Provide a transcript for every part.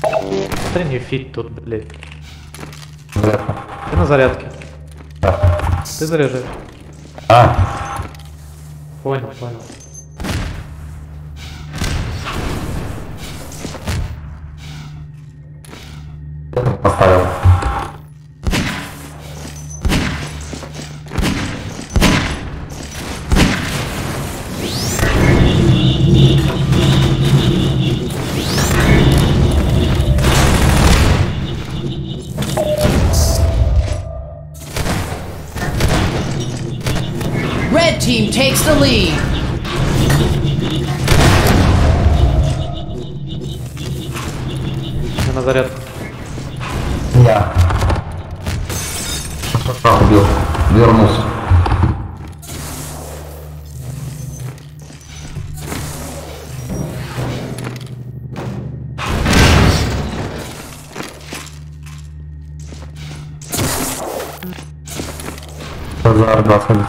Смотри, не фит тут, блядь. Зарядка. Ты на зарядке. Да. Ты заряжаешь. Понял, понял. Я тут поставил. Red team takes the lead. Я на зарядку. Я. Что убил? Вернулся. За R2 сходить.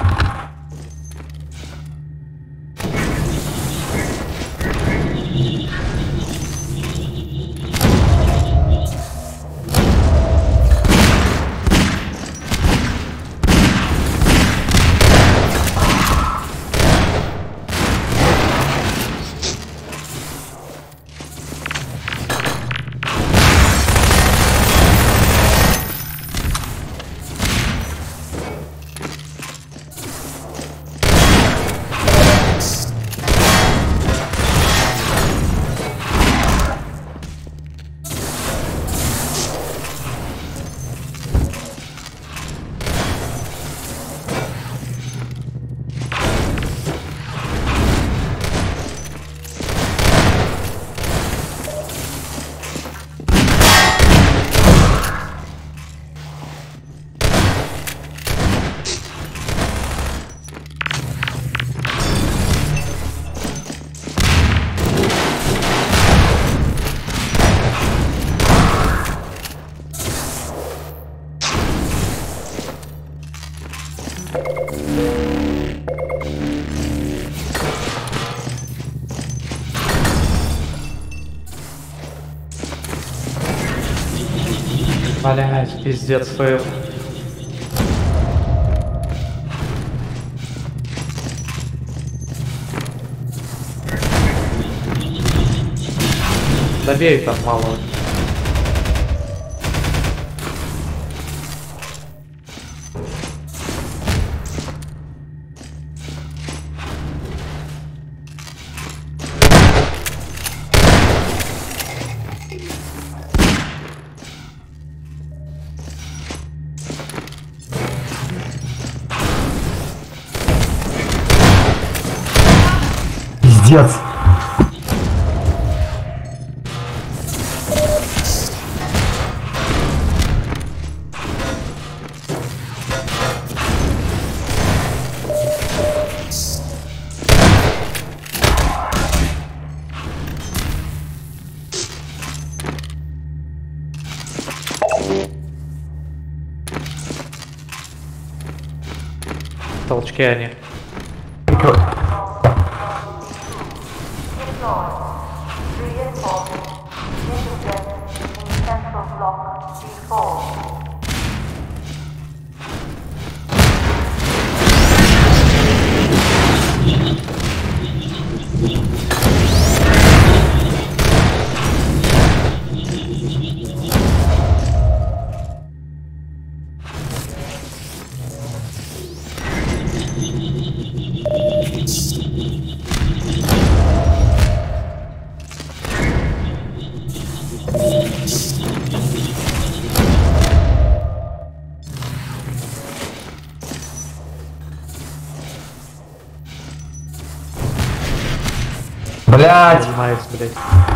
Блять, пиздец, фейл. Добей там мало. Пиздец. Толчки они. Блять. Найс, блять.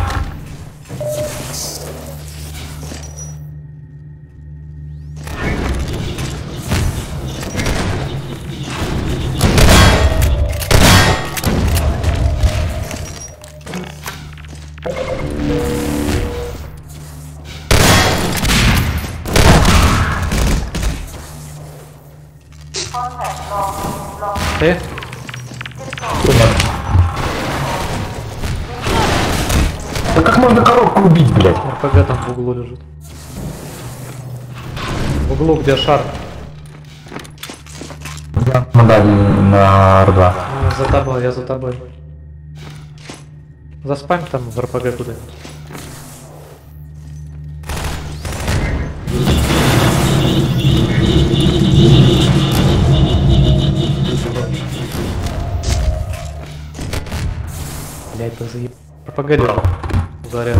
Ты? Да как можно коробку убить, блядь? РПГ там в углу лежит. В углу, где шар. Мы дали на R2. За тобой, я за тобой. Заспам там в РПГ куда-нибудь. Блять, ты заеб... РПГ лежит. Заряд.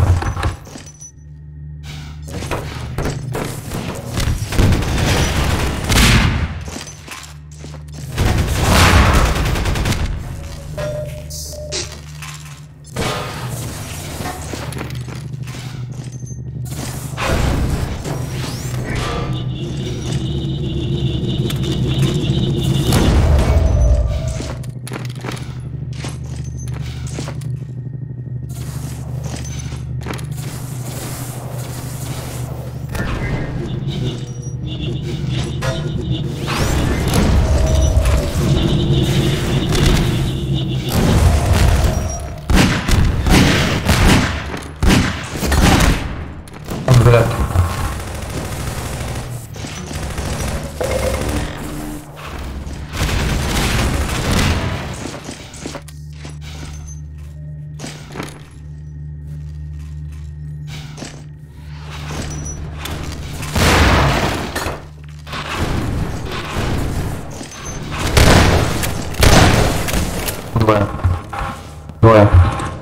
Блядь. Двое. Двое.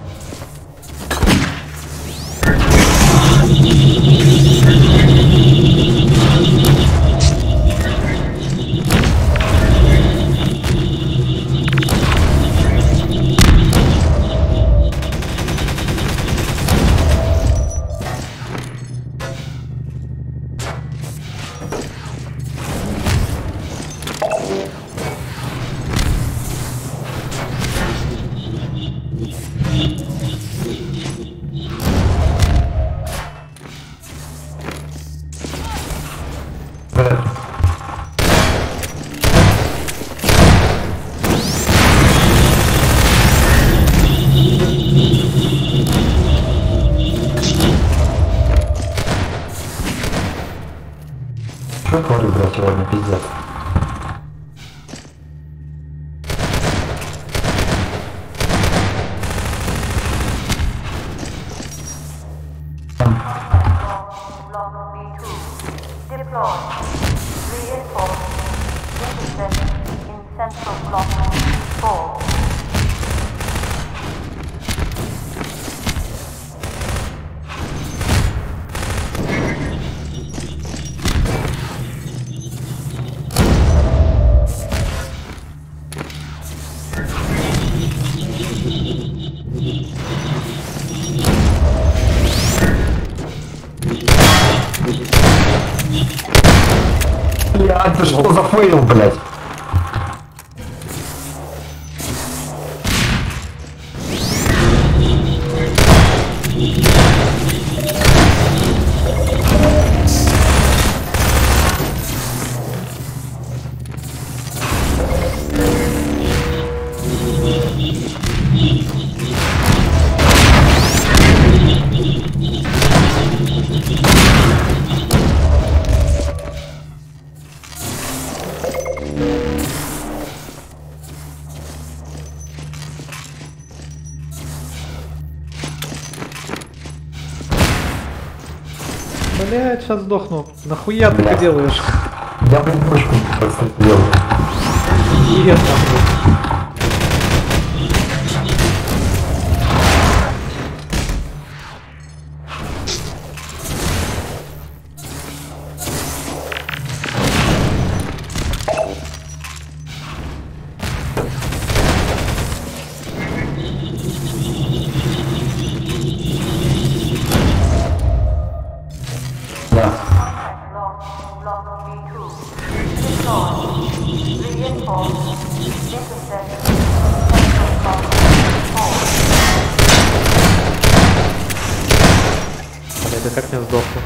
Что творю, блядь, сегодня, пиздец. Блядь, ты что за фейл, блядь? Блять, сейчас сдохну. Нахуя ты это Блядь. делаешь? Я, блин, пушку подстрелил. Нет, нахуй. Да. Блять, ты как не сдохну?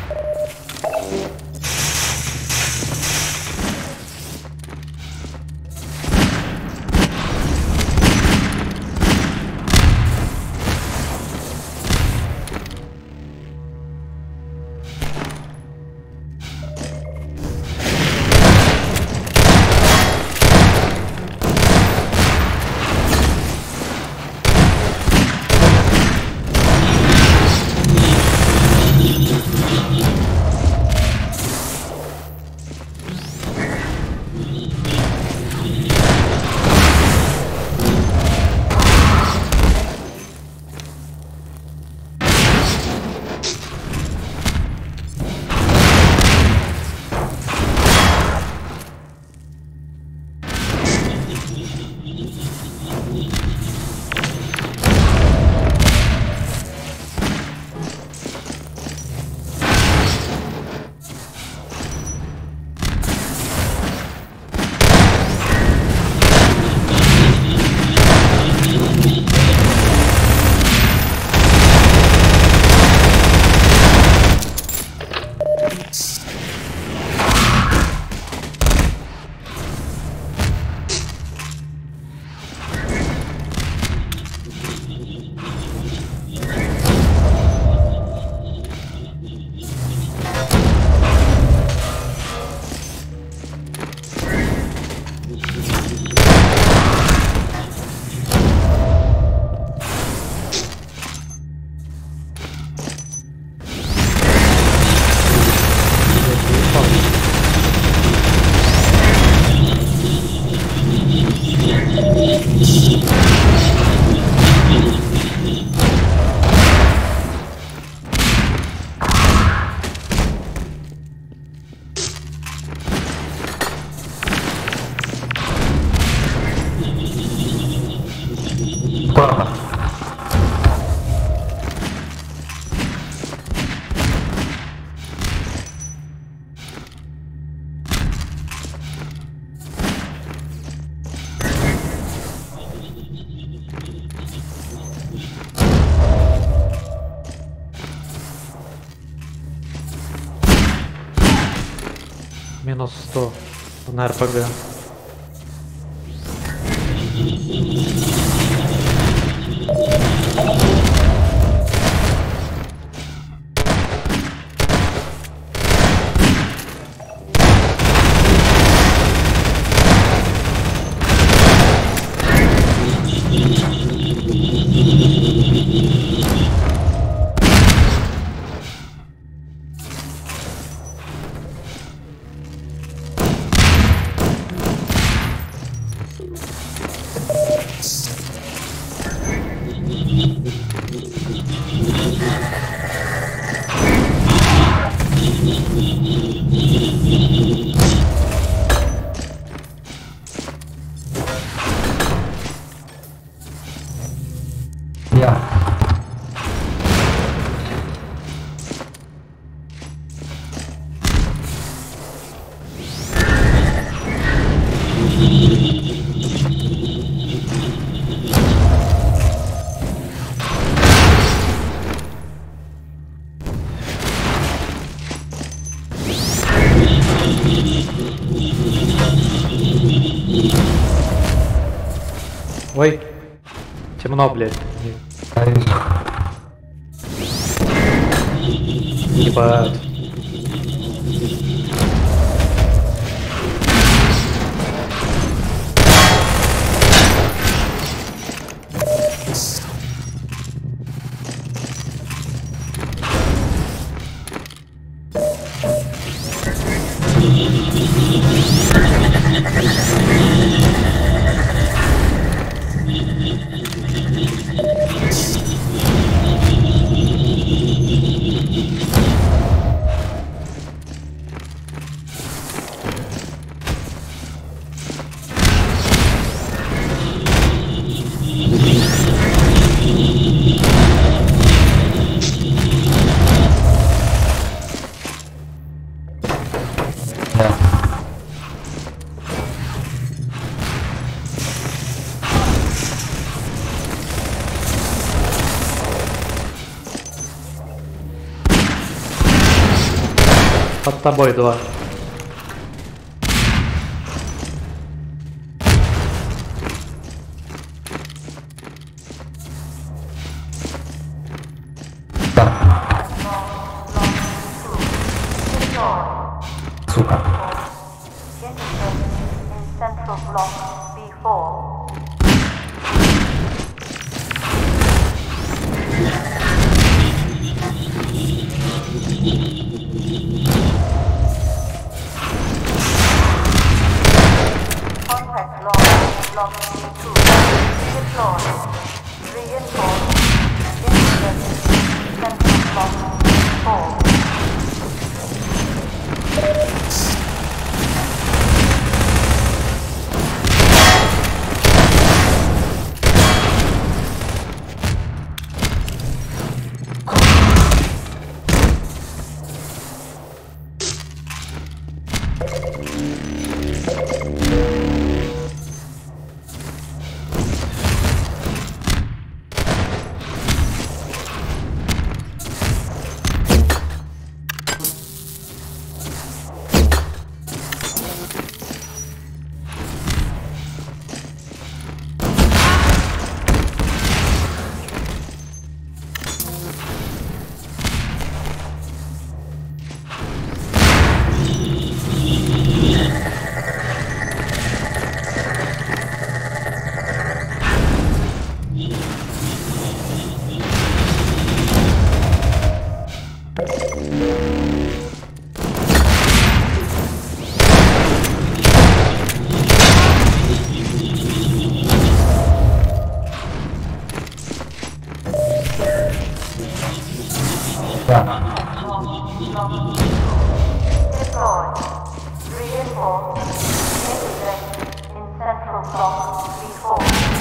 Минус 100 на РПГ. Я. Ой, темно, блядь. Ебать. Под тобой два. Сука. In central block B4. Contact log in block B2. Deploy. Reinforce. Incident. Central block B4. Deploy. Reinforce. Incident in central block B4.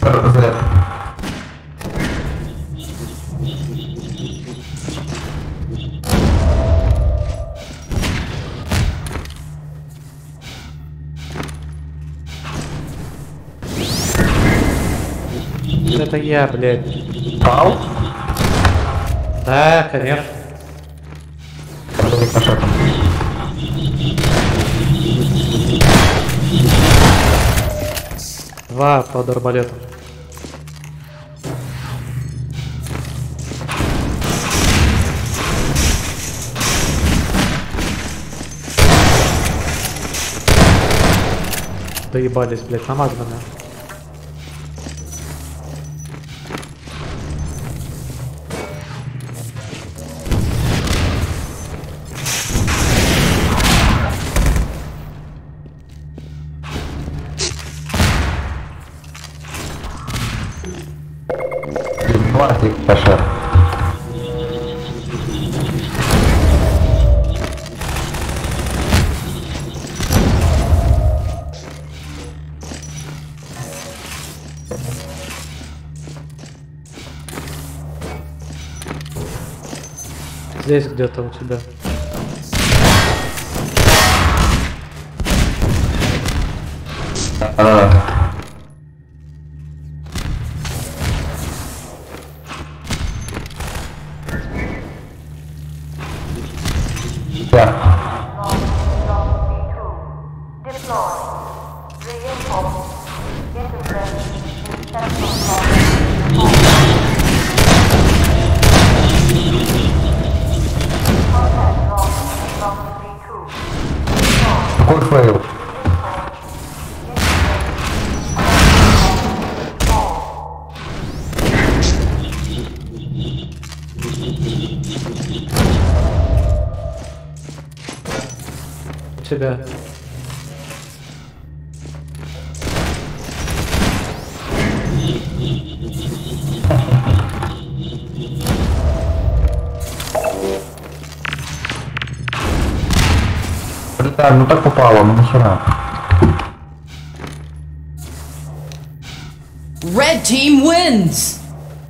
Z. Это я, блядь. Пал? Да, конечно. Который по шагам. Два под арбалетом. Доебались, блядь, на магнуме. Пластик пошел. Здесь где-то у тебя. Да. Deploy. Reinforce. Intercept in central block. Contact log. Block 3-2. Какой фейл? У тебя. Да, ну так попало, ну нахера. Red team wins!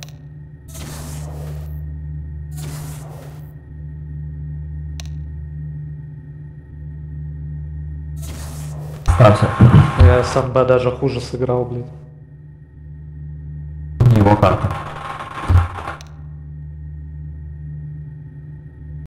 Ставься. Я сам бы даже хуже сыграл, блядь. Не его карта.